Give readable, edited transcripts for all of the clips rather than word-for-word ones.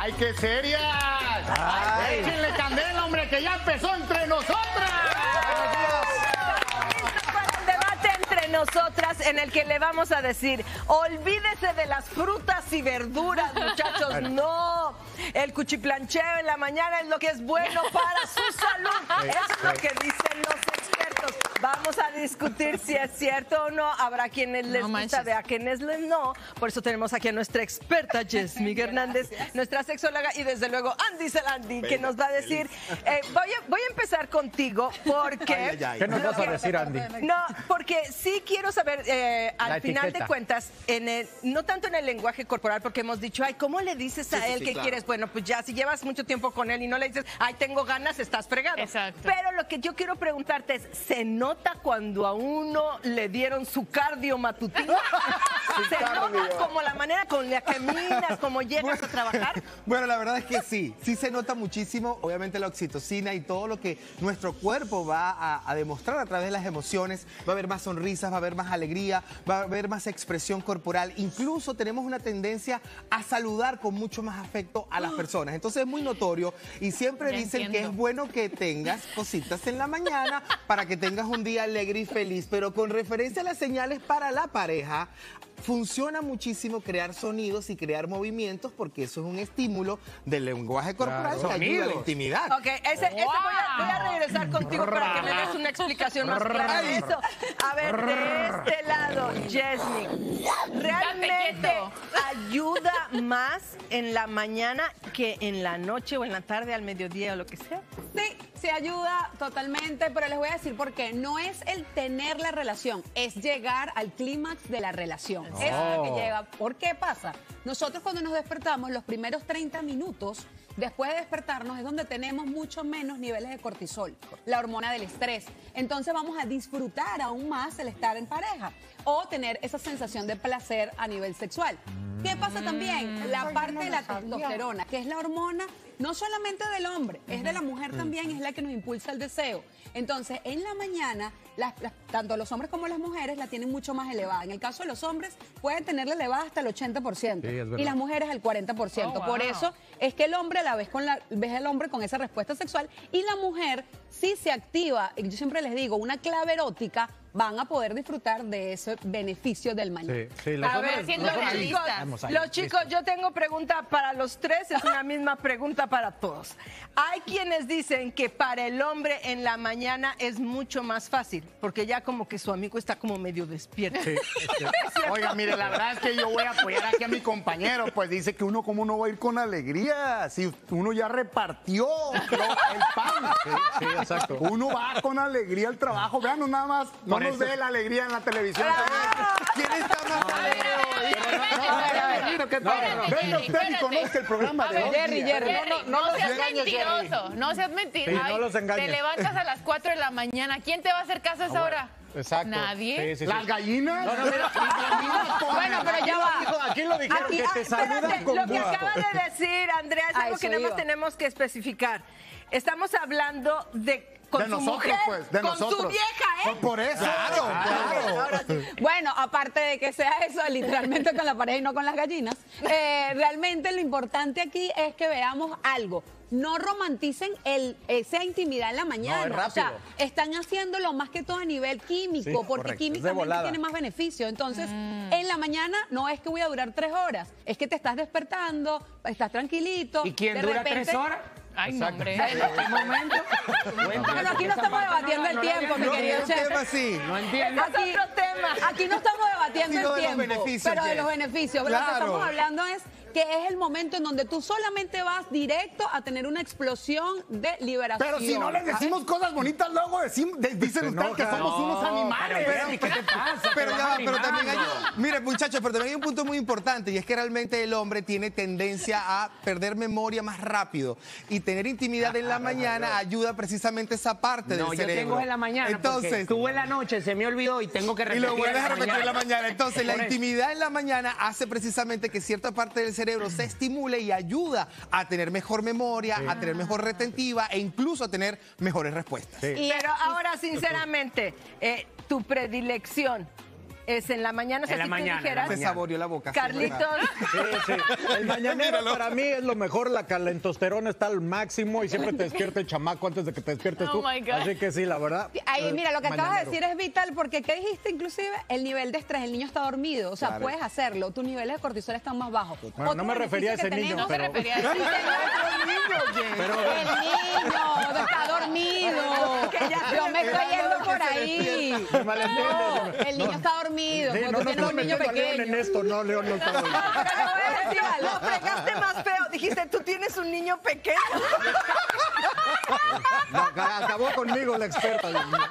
¡Ay, qué serias! ¡Ay! ¡Échenle candela, hombre, que ya empezó entre nosotras! Nosotras, en el que le vamos a decir, olvídese de las frutas y verduras, muchachos, no. El cuchiplancheo en la mañana es lo que es bueno para su salud. Eso es lo que dicen los expertos. Vamos a discutir si es cierto o no. Habrá quienes les gusta, a quienes no. Por eso tenemos aquí a nuestra experta, Yasmín Hernández, nuestra sexóloga, y desde luego Andy Celandi, que nos va a decir, voy a empezar contigo porque... ¿Qué nos vas a decir, Andy? No, porque sí quiero saber, al final de cuentas, no tanto en el lenguaje corporal, porque hemos dicho, ay, ¿cómo le dices a él que quieres? Bueno, pues ya, si llevas mucho tiempo con él y no le dices, ay, tengo ganas, estás fregado. Exacto. Pero lo que yo quiero preguntarte es, ¿se nota cuando a uno le dieron su cardio matutino? ¿Se nota como la manera con la que caminas, como llegas a trabajar? Bueno, la verdad es que sí se nota muchísimo, obviamente la oxitocina y todo lo que nuestro cuerpo va a demostrar a través de las emociones. Va a haber más sonrisas, va a haber más alegría, va a haber más expresión corporal. Incluso tenemos una tendencia a saludar con mucho más afecto a las personas. Entonces es muy notorio y siempre dicen que es bueno que tengas cositas en la mañana para que tengas un día alegre y feliz. Pero con referencia a las señales para la pareja, funciona muchísimo crear sonidos y crear movimientos porque eso es un estímulo del lenguaje corporal que ayuda a la intimidad. Ok, voy a regresar contigo para que me des una explicación más clara de eso. A ver, de este lado, Yasmín, ¿realmente ayuda más en la mañana que en la noche o en la tarde, al mediodía o lo que sea? Sí, se ayuda totalmente, pero les voy a decir por qué. No es el tener la relación, es llegar al clímax de la relación. Eso es lo que llega. ¿Por qué pasa? Nosotros cuando nos despertamos, los primeros 30 minutos después de despertarnos es donde tenemos mucho menos niveles de cortisol, la hormona del estrés. Entonces vamos a disfrutar aún más el estar en pareja o tener esa sensación de placer a nivel sexual. ¿Qué pasa también? La parte de la testosterona, que es la hormona no solamente del hombre, es de la mujer también, es la que nos impulsa el deseo. Entonces, en la mañana, tanto los hombres como las mujeres la tienen mucho más elevada. En el caso de los hombres, pueden tenerla elevada hasta el 80%, y las mujeres al 40%. Por eso es que el hombre ves al hombre con esa respuesta sexual, y la mujer sí se activa. Yo siempre les digo, una clave erótica, van a poder disfrutar de ese beneficio del mañana. A ver, los chicos, yo tengo pregunta para los tres, es una misma pregunta para todos. Hay quienes dicen que para el hombre en la mañana es mucho más fácil, porque ya como que su amigo está como medio despierto. Oiga, mire, la verdad es que yo voy a apoyar aquí a mi compañero, pues dice que uno como no va a ir con alegría, si uno ya repartió el pan. Sí, exacto. Uno va con alegría al trabajo, vean, nada más, no nos ve la alegría en la televisión. ¿Quién está más alegre hoy? Venga usted y conozca el programa de hoy. Jerry, no seas mentiroso, no seas mentiroso. Sí, no los engañes. Te levantas a las 4 de la mañana, ¿quién te va a hacer caso a esa hora? Exacto. ¿Nadie? Sí. ¿Las gallinas? No, mira, bueno, pero ya va. Aquí lo dijeron, que te saludan con lo que gusto. acaba de decir, Andrea, es algo que tenemos que especificar. Estamos hablando de... Con su mujer, pues, de con nosotros. su vieja, ¿eh? Por eso. Claro. Bueno, aparte de que sea eso, literalmente con la pareja y no con las gallinas, realmente lo importante aquí es que veamos algo. No romanticen esa intimidad en la mañana. No, es rápido. O sea, están haciéndolo más que todo a nivel químico, porque químicamente tiene más beneficio. Entonces, en la mañana no es que voy a durar 3 horas, es que te estás despertando, estás tranquilito. ¿Y quién dura 3 horas? Ay, no, hombre. ¿En qué momento? Bueno, aquí no estamos debatiendo el tiempo, mi querido chef. No entiendo. Aquí no estamos debatiendo el tiempo, pero de los beneficios. Lo que estamos hablando es que es el momento en donde tú solamente vas directo a tener una explosión de liberación. Pero si no les decimos cosas bonitas, luego dicen ustedes que somos unos animales. ¿Qué te pasa? Pero también hay, mire, muchachos, pero también hay un punto muy importante, y es que realmente el hombre tiene tendencia a perder memoria más rápido, y tener intimidad en la mañana ayuda precisamente esa parte del cerebro. No, yo tengo en la mañana, entonces estuve en la noche, se me olvidó y tengo que repetir. Y lo vuelves a repetir en la mañana. Entonces, la intimidad en la mañana hace precisamente que cierta parte del cerebro se estimule y ayuda a tener mejor memoria, a tener mejor retentiva e incluso a tener mejores respuestas. Pero ahora, sinceramente, tu predilección, es en la mañana. O sea, En la si tú mañana, dijeras, Se saboreó la boca. sí, es Carlitos, verdad. Sí, sí. El mañanero para mí es lo mejor, la calentosterona está al máximo y siempre te despierta el chamaco antes de que te despiertes Oh tú. my God. Así que sí, la verdad. Ahí, mira, lo que acabas de mañanero. decir es vital porque ¿qué dijiste inclusive? El nivel de estrés, el niño está dormido, o sea, Claro. puedes hacerlo, tus niveles de cortisol están más bajos. Bueno, no me refería a ese niño, No se pero... refería a eso. El niño está dormido. Yo me estoy yendo por ahí. Me malentiendes. No, el niño está dormido. Sí, Cuando tú tienes un niño metiendo a León pequeño. en esto, no, León no está dormido. pero te voy a decir, lo fregaste más feo. Dijiste, tú tienes un niño pequeño. No, acabó conmigo la experta. Dios mío.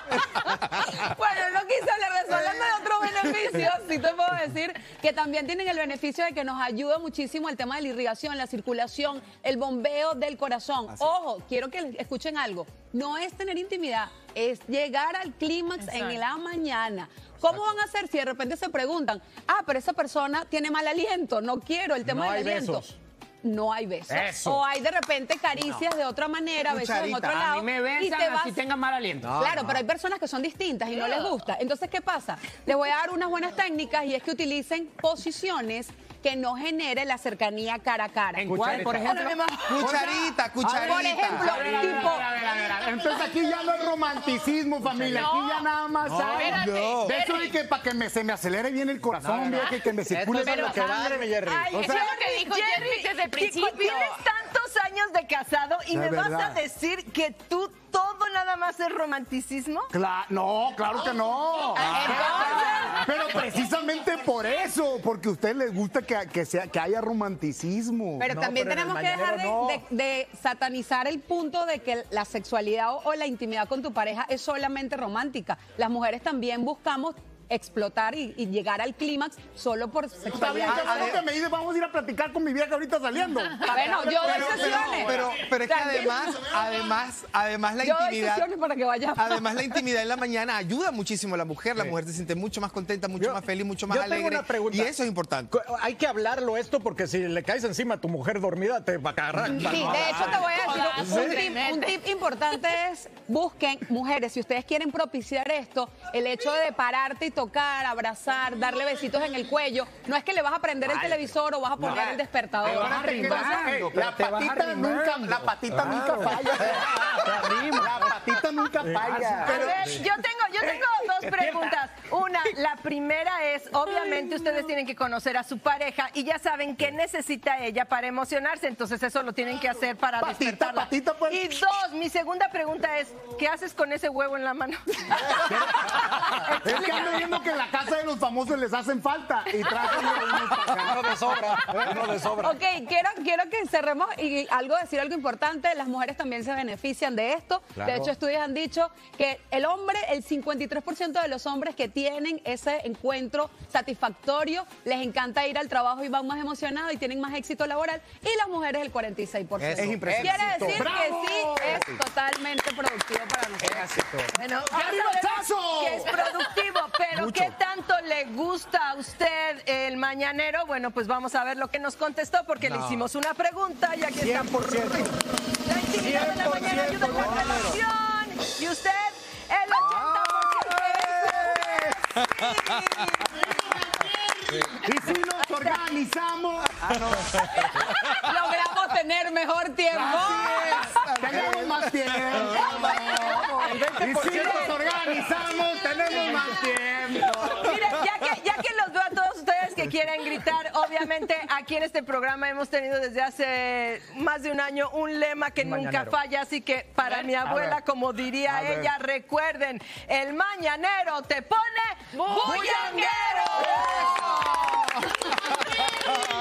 Bueno, no quise hablar de eso. Hablando de otros beneficios, sí te puedo decir que también tienen el beneficio de que nos ayuda muchísimo el tema de la irrigación, la circulación, el bombeo del corazón. Ojo, quiero que escuchen algo. No es tener intimidad, es llegar al clímax en la mañana. ¿Cómo van a hacer si de repente se preguntan, pero esa persona tiene mal aliento, no quiero el tema No del hay aliento? besos. No hay besos. Eso. O hay de repente caricias de otra manera, besos en Cucharita. otro A lado. mí me y besan te vas así tenga mal aliento. Claro, pero hay personas que son distintas y no les gusta. Entonces, ¿qué pasa? Les voy a dar unas buenas técnicas y es que utilicen posiciones que no generen la cercanía cara a cara. ¿En cuál, por ejemplo? Cucharita, cucharita. Por ejemplo, tipo... Entonces aquí ya no es romanticismo, familia. Aquí ya nada más hay. espérate, De eso de Jerry. que para que se me acelere bien el corazón, vieja, que me circule Esto es bien lo que vale, mi Jerry. Ay, O sea, Eso es lo que dijo Jerry desde el principio. Tienes tantos años de casado y Es me vas verdad. a decir que tú todo nada más es romanticismo. No, claro que no. Pero precisamente por eso, porque a usted les gusta que haya romanticismo. Pero No, también pero en el tenemos que dejar mañanero de satanizar el punto de que la sexualidad o la intimidad con tu pareja es solamente romántica. Las mujeres también buscamos explotar y llegar al clímax solo por Está bien, sexualidad. qué bueno que me dice, vamos a ir a platicar con mi vieja ahorita saliendo. Bueno, yo doy sesiones. Pero es que Tranquilo. además la Yo doy intimidad. sesiones para que vayamos. Además, la intimidad en la mañana ayuda muchísimo a la mujer. La mujer se siente mucho más contenta, mucho más feliz, mucho más yo tengo alegre. una pregunta. Y eso es importante. Hay que hablarlo esto porque si le caes encima a tu mujer dormida te va a agarrar. Sí, de hecho te voy a decir un tip importante es busquen mujeres, si ustedes quieren propiciar esto, el hecho de pararte y tocar, abrazar, darle besitos en el cuello, no es que le vas a prender el televisor o vas a poner el despertador. Te vas a arrimar. La te vas patita arrimando. la patita nunca falla. La patita nunca falla. A ver, yo tengo dos preguntas. Una, la primera es, obviamente ustedes tienen que conocer a su pareja y ya saben qué necesita ella para emocionarse, entonces eso lo tienen que hacer para despertarla. patita, pues. Y dos, mi segunda pregunta es, ¿qué haces con ese huevo en la mano? Es que ando viendo que en la casa de los famosos les hacen falta y traen unos para acá. Uno de sobra, uno de sobra. Ok, quiero que cerremos y decir algo importante, las mujeres también se benefician de esto. Claro. De hecho, estudios han dicho que el 53% de los hombres que tienen ese encuentro satisfactorio, les encanta ir al trabajo y van más emocionados y tienen más éxito laboral, y las mujeres el 46%. Es impresionante. Quiere decir ¡Bravo! que sí es totalmente productivo para nosotros. Bueno, ya ¡Arriba el sabemos Sazo! que es productivo, pero ¿qué tanto le gusta a usted el mañanero? Bueno, pues vamos a ver lo que nos contestó, porque le hicimos una pregunta y aquí está. 100%. La intimidad de la mañana ayuda en la relación. Y usted, el 80%. Y si nos organizamos, Logramos tener mejor tiempo. tenemos más tiempo. Y si nos organizamos, tenemos más tiempo. Miren, ya que los veo a todos ustedes que quieren gritar, obviamente aquí en este programa hemos tenido desde hace más de un año un lema que nunca Mañanero. falla, así que para mi abuela, como diría ella, recuerden, el mañanero te pone bullanguero.